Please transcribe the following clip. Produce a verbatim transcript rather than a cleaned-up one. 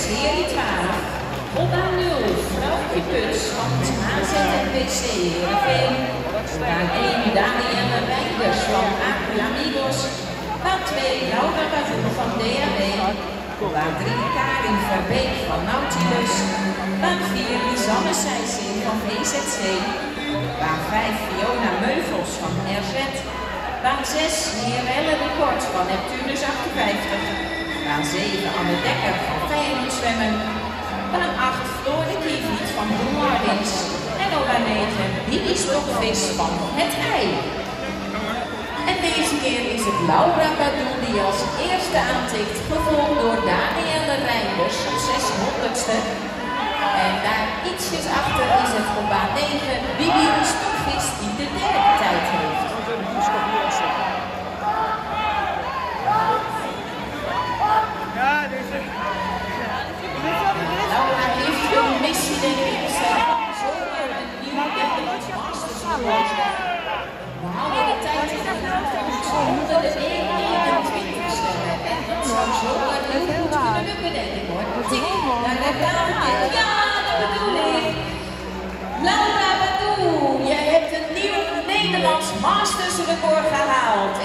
serie twaalf. Op baan nul, Vrouwtje Puts van het H Z N P C Heerenveen. Baan één, Danielle Reinders van Amigos. Baan twee, Laura Bazoen van D A W. Baan drie, Karin Verbeek van Nautilus. Baan vier, Lisanne Sijsing van V Z C. Baan vijf, Fiona Meuvels van R Z. Baan zes, Mirelle de Kort van Neptunus achtenvijftig. Baan zeven, Anne Dekker van Feyenoord Zwemmen. Baan acht, Floor de Kieviet van Blue Hardings. En op baan negen, Bibi Stokvis van Het Ei. En deze keer is het Laura Bazoen die als eerste aantikt, gevolgd door Danielle Reinders op zeshonderdste. En daar ietsjes achter is het op baan negen Bibi Stokvis die de derde tijd heeft. Ja, deze. Laura heeft een missie, denk ik. Zij kan zomaar een nieuw Nederlands Masters worden. We houden de tijd in de gaten onder de eenentwintigste. En dat zou zomaar heel goed kunnen lukken, denk ik hoor. Naar de kamer. Ja, dat bedoel ik. Laura Bazoen, jij hebt een nieuw Nederlands Masters record gehaald.